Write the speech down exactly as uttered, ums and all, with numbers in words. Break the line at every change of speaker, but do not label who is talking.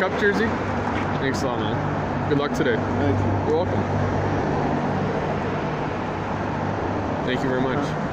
up, Jersey? Thanks a lot, man. Good luck today.
Thank you.
You're welcome. Thank you very much.